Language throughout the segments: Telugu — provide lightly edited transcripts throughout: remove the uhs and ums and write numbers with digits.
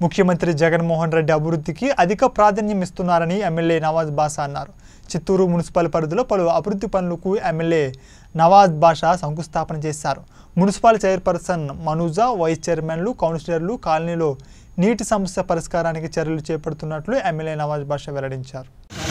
ముఖ్యమంత్రి జగన్మోహన్ రెడ్డి అభివృద్ధికి అధిక ప్రాధాన్యం ఇస్తున్నారని ఎమ్మెల్యే నవాజ్ బాషా అన్నారు. చిత్తూరు మున్సిపల్ పరిధిలో పలు అభివృద్ధి పనులకు ఎమ్మెల్యే నవాజ్ బాషా శంకుస్థాపన చేశారు. మున్సిపల్ చైర్పర్సన్ మనూజా, వైస్ చైర్మన్లు, కౌన్సిలర్లు కాలనీలో నీటి సమస్య పరిష్కారానికి చర్యలు చేపడుతున్నట్లు ఎమ్మెల్యే నవాజ్ బాషా వెల్లడించారు.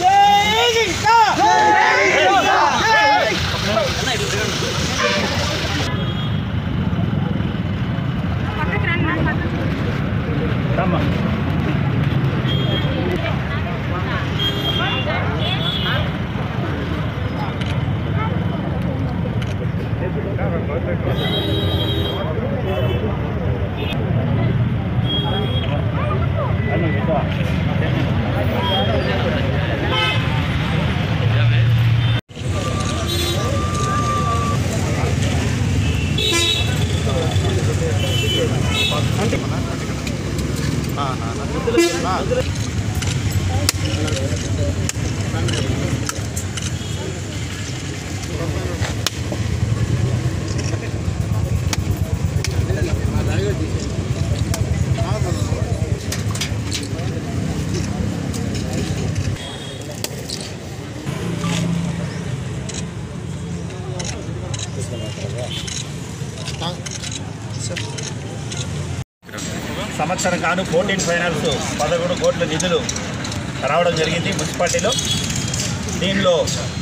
సంవత్సరం గాను 14 ఫైనాన్స్ 11 కోట్ల నిధులు రావడం జరిగింది మున్సిపాలిటీలో. దీనిలో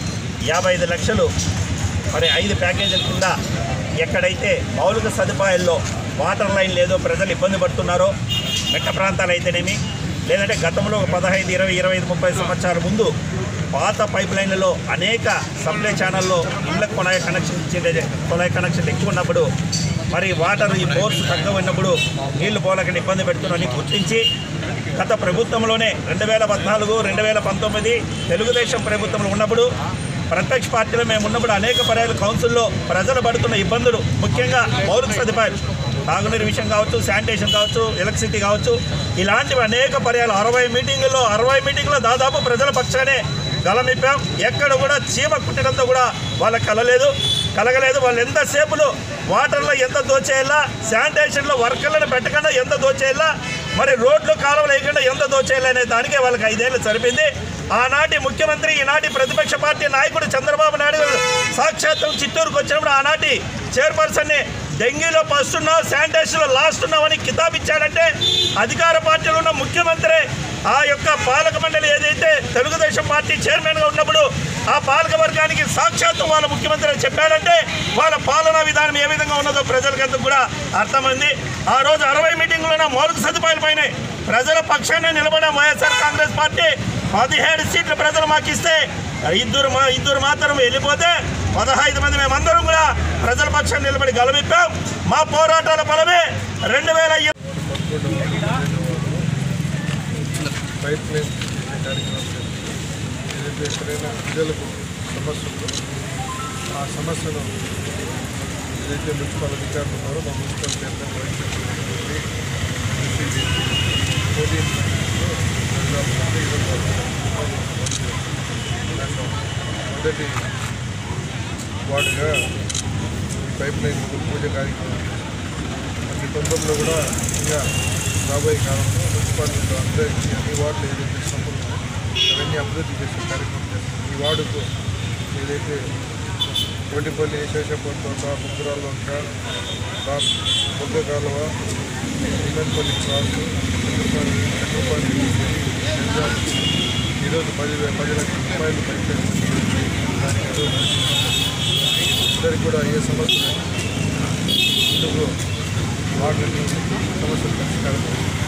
55 లక్షలు మరి 5 ప్యాకేజీల కింద ఎక్కడైతే మౌలిక సదుపాయాల్లో వాటర్ లైన్ లేదో ప్రజలు ఇబ్బంది పడుతున్నారో, మెట్ట ప్రాంతాలు అయితేనేమి, లేదంటే గతంలో 15, 20, 25, 30 సంవత్సరాల ముందు పాత పైప్ లైన్లలో అనేక సప్లై ఛానల్లో ఇళ్లకు కొలాయి కనెక్షన్ ఎక్కువ ఉన్నప్పుడు మరి వాటర్ ఈ బోర్స్ తక్కువ ఉన్నప్పుడు నీళ్లు పోలకని ఇబ్బంది పెడుతున్నారని గుర్తించి గత ప్రభుత్వంలోనే 2014, 2019 తెలుగుదేశం ప్రభుత్వంలో ఉన్నప్పుడు ప్రత్యక్ష పార్టీలో మేము ఉన్నప్పుడు అనేక పర్యాలు కౌన్సిల్లో ప్రజలు పడుతున్న ఇబ్బందులు, ముఖ్యంగా మౌలిక సదుపాయాలు, తాగునీరు విషయం కావచ్చు, శానిటేషన్ కావచ్చు, ఎలక్ట్రిసిటీ కావచ్చు, ఇలాంటివి అనేక పర్యాలు 60 మీటింగుల్లో దాదాపు ప్రజల పక్షానే గలమిప్పాం. ఎక్కడ కూడా చీమ కుట్టడంతో కూడా వాళ్ళకి కలగలేదు. వాళ్ళు ఎంతసేపులు వాటర్లో ఎంత దోచేయాలా, శానిటేషన్లో వర్కర్లను పెట్టకుండా ఎంత దోచేయాలా, మరి రోడ్లు కాలువలు వేయకుండా ఎంత దోచేయాలి అనే దానికే వాళ్ళకి 5 ఏళ్ళు సరిపోయింది. ఆనాటి ముఖ్యమంత్రి, ఈనాటి ప్రతిపక్ష పార్టీ నాయకుడు చంద్రబాబు నాయుడు గారు సాక్షాత్తు చిత్తూరుకు వచ్చినప్పుడు ఆనాటి చైర్పర్సన్ని డెంగీలో ఫస్ట్ ఉన్నావు, శానిటేషన్లో లాస్ట్ ఉన్నామని కితాబ్ ఇచ్చాడంటే అధికార పార్టీలో ఉన్న ముఖ్యమంత్రి ఆ యొక్క పాలక మండలి ఏదైతే తెలుగుదేశం పార్టీ చైర్మన్గా ఉన్నప్పుడు ఆ పాలక వర్గానికి సాక్షాత్తు వాళ్ళ ముఖ్యమంత్రి చెప్పాడంటే వాళ్ళ పాలనా విధానం ఏ విధంగా ఉన్నదో ప్రజలకంతా కూడా అర్థమైంది. ఆ రోజు 60 మీటింగులున్న మౌలిక సదుపాయాలపైన ప్రజల పక్షాన్ని నిలబడిన వైఎస్ఆర్ కాంగ్రెస్ పార్టీ 17 సీట్లు ప్రజలు మాకు ఇస్తే ఇద్దరు మాత్రం వెళ్ళిపోతే 15 మంది మేమందరం కూడా ప్రజల పక్షాన్ని నిలబడి గలమిప్పాం. మా పోరాటాల ఫలమే 2020 పైప్ లైన్ కార్యక్రమం ఏదైతే ఎక్కడైనా ప్రజలకు సమస్యలు ఆ సమస్యను ఏదైతే మున్సిపల్ అధికారులు ఉన్నారో మా మున్సిపల్ చైర్మన్ మొదటి వార్డుగా ఈ పైప్ లైన్ పూజ కార్యక్రమం ప్రతి తొందరలో కూడా ఇంకా రాబోయే కాలంలో మున్సిపాలిటీలో అందరికీ అన్ని వార్డులు ఏదైతే సంపూర్ణ అవన్నీ అభివృద్ధి చేసే కార్యక్రమం చేస్తాం. ఈ వార్డుకు ఏదైతే కోటిపల్లి, శేషపట్ల, ముగ్గురాల్లో బొగ్గ కాలువ, ఇల్లపల్లి క్రాస్, చక్రపాణి ఈరోజు 10 లక్షల రూపాయలు పైపు దానికి అందరికీ కూడా ఏ సమస్య ముందుకు వార్డులకి సమస్యలు పరిష్కారం